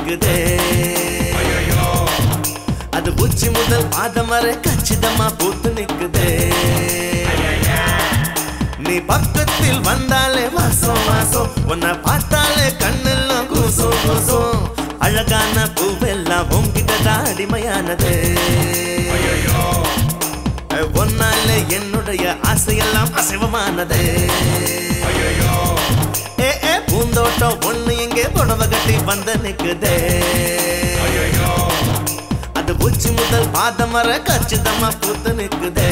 நிக்குதே அது உச்சி முதல் பாதம் வரை கச்சிதமா பூத்து நிக்குதே நீ பக்கத்தில் வந்தாலே வாசம் வாசம் உன்னை பார்த்தாலே கண்ணெல்லாம் கூசும் கூசும் அழகான பூவெல்லாம் உன்கிட்டதான் அடிமையானது ஒன்னாலே என்னுடைய ஆசையெல்லாம் அசைவமானது பூந்தோட்டம் ஒண்ணு இங்கே புடவை கட்டி வந்து நிக்குதே அது உச்சி முதல் பாதம் வரை கச்சிதமா பூத்து நிக்குதே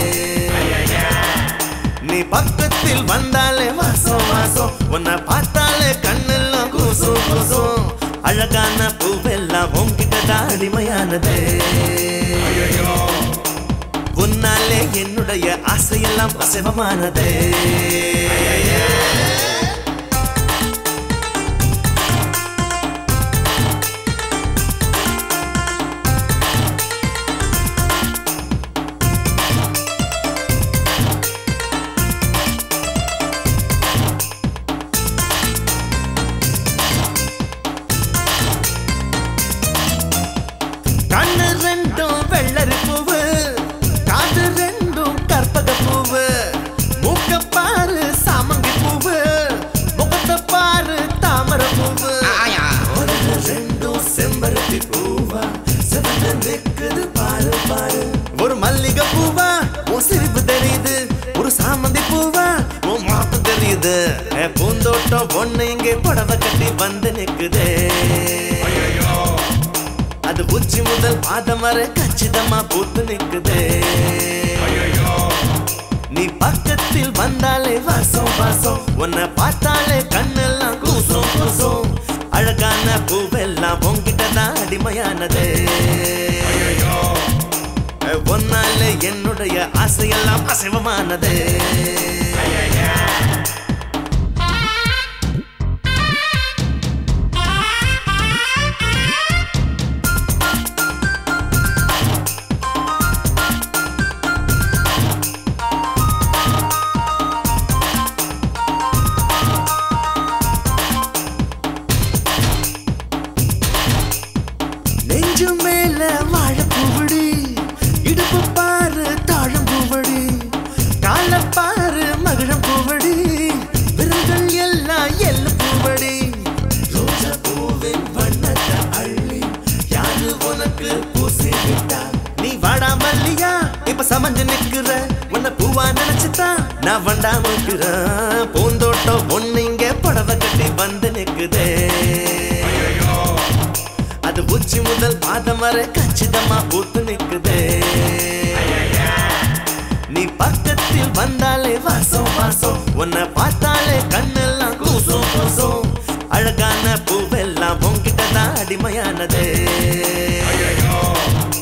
நீ பக்கத்தில் வந்தாலே வாசம் வாசம் உன்னை பார்த்தாலே கண்ணெல்லாம் கூசும் கூசும் அழகான பூவெல்லாம் உன்கிட்டதான் அடிமையானது உன்னாலே என்னுடைய ஆசையெல்லாம் அசைவமானது கண்ணு ரெண்டும் வெள்ளரி பூவு காது ரெண்டும் கற்பக பூவு மூக்க பாரு சாமங்கி பூவு முகத்தை பாரு தாமரை பூவு ரெண்டும் செம்பருத்தி பூவா செவந்து நிக்குது பாரு பாரு ஒரு மல்லிகை பூவா உன் சிரிப்பு தெரியுது ஒரு சாமந்தி பூவா உன் மாப்பு தெரியுது பூந்தோட்டம் ஒண்ணு இங்கே புடவை கட்டி வந்து நிக்குதே அது உச்சி முதல் பாதம் வரை கச்சிதமா பூத்து நிக்குதே நீ பக்கத்தில் வந்தாலே வாசம் வாசம் உன்னை பார்த்தாலே கண்ணெல்லாம் கூசும் கூசும் அழகான பூவெல்லாம் உன்கிட்டதான் அடிமையானது ஒன்னாலே என்னுடைய ஆசையெல்லாம் அசைவமானது நெஞ்சு மேல வாழைப்பூவடி இடுப்பு பாரு தாழம் பூவடி கால பாரு மகிழம் பூவடி விரல்கள் எல்லாம் எல்லு பூவடி ரோஜா பூவின் வண்ணத்தை அள்ளி யாரு உனக்கு பூசி விட்டா நீ வாடா மல்லியா இப்ப சமஞ்சு நிக்கிற உன்னை பூவா நினைச்சுதான் நான் வண்டாம இருக்கிறேன் பூந்தோட்டம் ஒண்ணு இங்க புடவை கட்டி வந்து நிக்குதே அது உச்சி முதல் பாதம் வரை கச்சிதமா பூத்து நிக்குதே நீ பக்கத்தில் வந்தாலே வாசம் வாசம் உன்னை பார்த்தாலே கண்ணெல்லாம் கூசும் கூசும் அழகான பூவெல்லாம் உன்கிட்டதான் அடிமையானது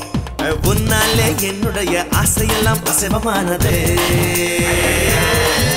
உன்னாலே என்னுடைய ஆசையெல்லாம் அசைவமானது